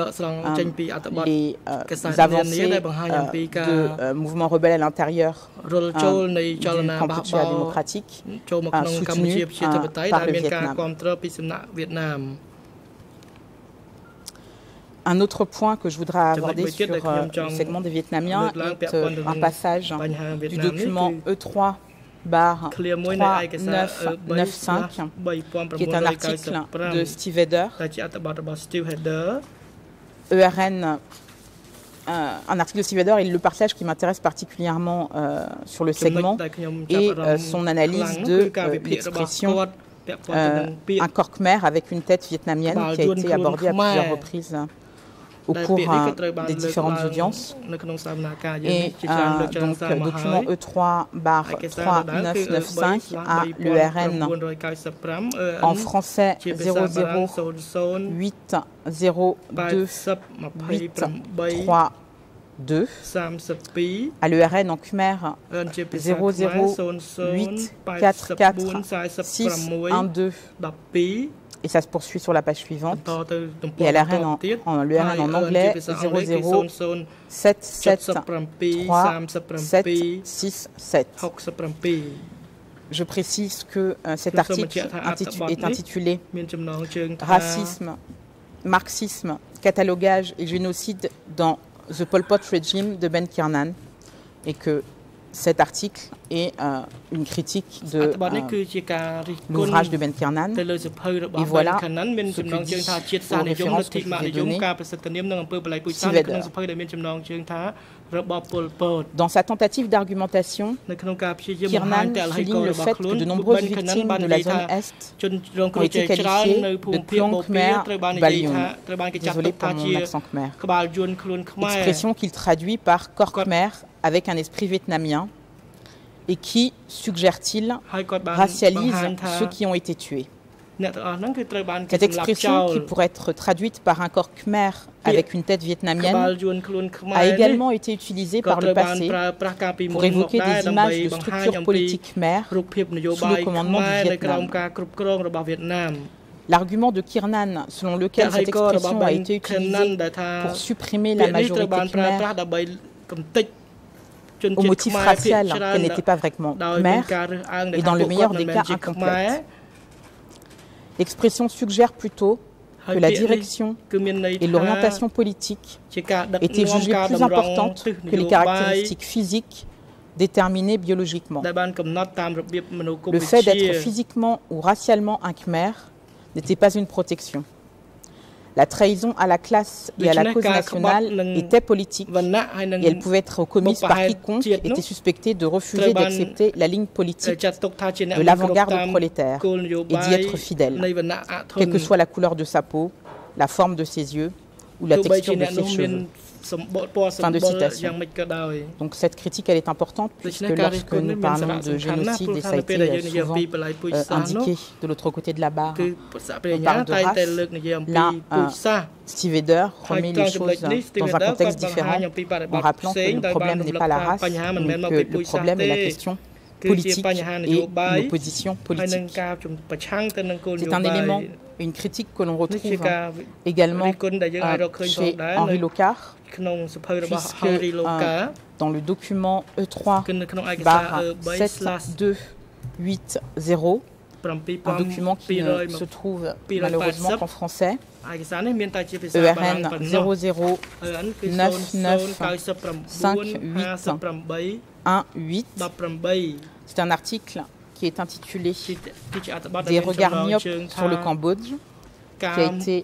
avancées de mouvements rebelles à l'intérieur du Kampuchea démocratique soutenus par le Vietnam. Un autre point que je voudrais aborder sur le segment des Vietnamiens est un passage du document E3/3995, qui est un article de Steve Heder, ERN, un article de Steve Heder, et le passage qui m'intéresse particulièrement sur le segment et son analyse de l'expression un corps khmer avec une tête vietnamienne qui a été abordée à plusieurs reprises au cours des différentes audiences. Et donc, document E3/3995 à l'URN en français 008028332, à l'URN en Khmer 008446112, et ça se poursuit sur la page suivante. Et à l'URN en anglais 007737767. Je précise que cet article est intitulé Racisme, marxisme catalogage et génocide dans The Pol Pot Regime de Ben Kiernan, et que cet article est une critique de l'ouvrage de Ben Kiernan. Et voilà ce que dit aux références que je vous ai données Dans sa tentative d'argumentation, Kiernan souligne le fait que de nombreuses victimes de la zone Est ont été qualifiées de clone Khmer Balion. Désolé pour mon accent Khmer. Expression qu'il traduit par corps Khmer avec un esprit vietnamien et qui, suggère-t-il, racialise ceux qui ont été tués. Cette expression, qui pourrait être traduite par un corps Khmer avec une tête vietnamienne, a également été utilisée par le passé pour évoquer des images de structures politiques Khmer sous le commandement du Vietnam. L'argument de Kiernan, selon lequel cette expression a été utilisée pour supprimer la majorité Khmer au motif racial qu'elle n'était pas vraiment Khmer, est dans le meilleur des cas incomplète. L'expression suggère plutôt que la direction et l'orientation politique étaient jugées plus importantes que les caractéristiques physiques déterminées biologiquement. Le fait d'être physiquement ou racialement un Khmer n'était pas une protection. La trahison à la classe et à la cause nationale était politique et elle pouvait être commise par quiconque était suspecté de refuser d'accepter la ligne politique de l'avant-garde prolétaire et d'y être fidèle, quelle que soit la couleur de sa peau, la forme de ses yeux ou la texture de ses cheveux. Fin de citation. Donc cette critique, elle est importante puisque lorsque nous parlons de génocide, et ça a été souvent indiqué de l'autre côté de la barre, on parle de race. Là, Steve Eder remet les choses dans un contexte différent en rappelant que le problème n'est pas la race, mais que le problème est la question politique et une opposition politique. C'est un élément, une critique que l'on retrouve également chez Henri Locard, puisque dans le document E3/7280, un document qui ne se trouve malheureusement qu'en français, ERN 00995818. C'est un article qui est intitulé « Des regards myopes sur le Cambodge », qui a été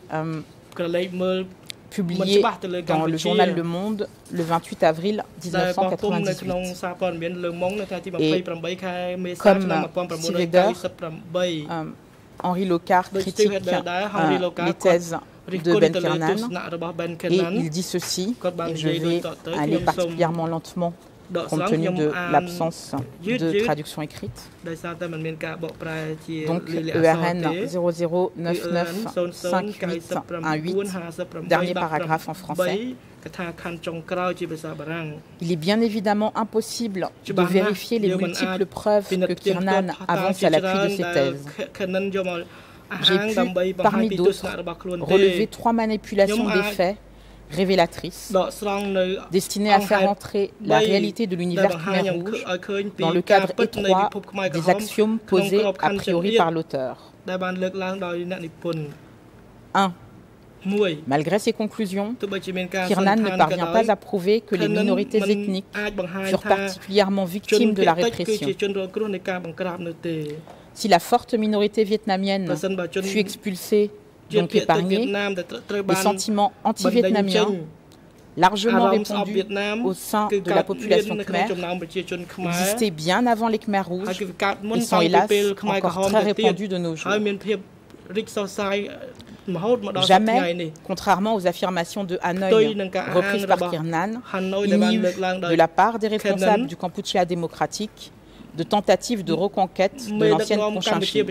publié dans le journal Le Monde le 28 avril 1998. Et comme Steve Eder, Henri Locard critique les thèses de Ben Kiernan et il dit ceci, et je vais aller particulièrement lentement compte tenu de l'absence de traduction écrite. Donc ERN 00995818, dernier paragraphe en français. Il est bien évidemment impossible de vérifier les multiples preuves que Kiernan avance à l'appui de ses thèses. J'ai pu, parmi d'autres, relever 3 manipulations des faits révélatrice, destinée à faire entrer la réalité de l'univers Khmer rouge dans le cadre étroit des axiomes posés a priori par l'auteur. 1. Malgré ces conclusions, Kiernan ne parvient pas à prouver que les minorités ethniques furent particulièrement victimes de la répression. Si la forte minorité vietnamienne fut expulsée, donc épargnée, les sentiments anti-vietnamiens, largement répandus au sein de la population Khmer, existaient bien avant les Khmer rouges et sont hélas encore très répandus de nos jours. Jamais, contrairement aux affirmations de Hanoï reprises par Kiernan, il n'y eut de la part des responsables du Kampuchea démocratique de tentatives de reconquête de l'ancienne Cochinchine.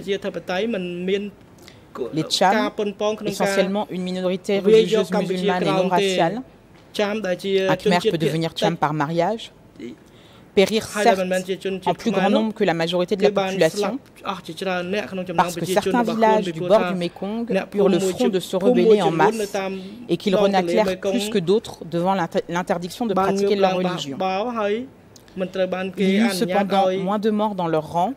Les Cham, essentiellement une minorité religieuse musulmane et non raciale, un Khmer peut devenir Cham par mariage, périrent certes en plus grand nombre que la majorité de la population, parce que certains villages du bord du Mékong eurent le front de se rebeller en masse et qu'ils renâclèrent plus que d'autres devant l'interdiction de pratiquer leur religion. Il y a eu cependant moins de morts dans leur rang,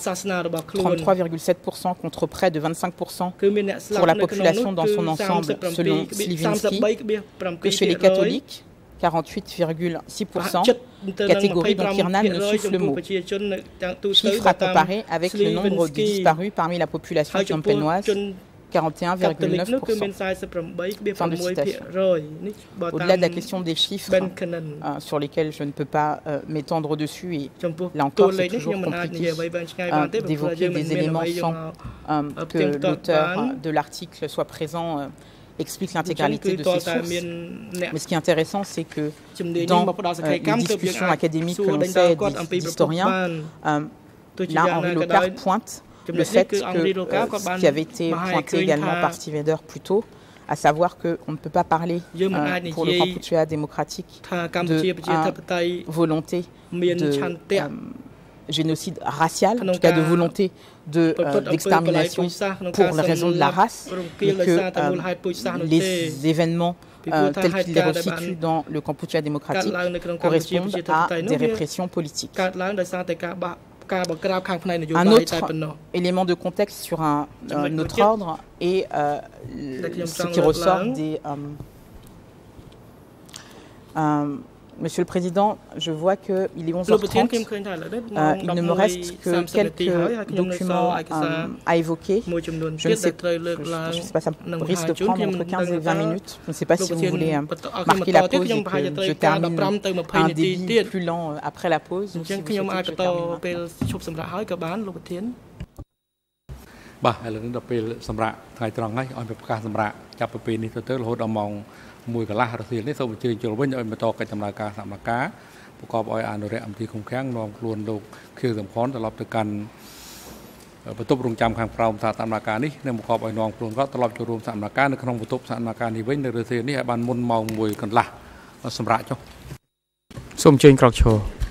33,7% contre près de 25% pour la population dans son ensemble, selon Slivinsky, que chez les catholiques, 48,6%, catégorie dont Kiernan ne souffle le mot. Chiffre à comparer avec le nombre de disparus parmi la population champenoise, 41,9%. Fin de citation. Au-delà de la question des chiffres, sur lesquels je ne peux pas m'étendre dessus, et là encore c'est toujours compliqué d'évoquer des éléments sans que l'auteur de l'article soit présent, explique l'intégralité de ces sources. Mais ce qui est intéressant, c'est que dans les discussions académiques que l'on sait d'historiens, là Henri Locard pointe le fait que ce qui avait été pointé également par Steve Eder plus tôt, à savoir qu'on ne peut pas parler pour le Kampuchea démocratique de volonté de génocide racial, en tout cas de volonté d'extermination pour les raisons de la race, et que les événements tels qu'ils les resituent dans le Kampuchea démocratique correspondent à des répressions politiques. Un autre élément de contexte sur un autre ordre est ce qui ressort des... Monsieur le Président, je vois qu'il est 11h30. Il ne me reste que quelques documents à évoquer. Je ne sais pas, ça risque de prendre entre 15 et 20 minutes. Je ne sais pas si vous voulez marquer la pause et que je termine un débit plus lent après la pause. Ou si vous souhaitez que je termine maintenant. បាទឥឡូវនេះដល់ពេលសម្រាប់ថ្ងៃត្រង់ហើយឲ្យប្រកាសសម្រាប់ចាប់ពីពេលនេះទៅរហូតដល់ម៉ោង 1 កន្លះរសៀលនេះសូមអញ្ជើញចូលវិញឲ្យបន្តកិច្ចដំណើរការសមការប្រកបដោយអនុរិយអំពីឃុំឃាំងនាំខ្លួនលោកខៀវសំផនត្រឡប់ទៅកាន់បន្ទប់រងចាំខាងក្រោមសហសមការនេះនិងប្រកបដោយនាំខ្លួនគាត់ត្រឡប់ចូលរួមសហសមការនៅក្នុងបន្ទប់សហសមការនេះវិញនៅរសៀលនេះឲ្យបានមុនម៉ោង 1 កន្លះសម្រាប់ចុះសូមអញ្ជើញក្រោកឈរ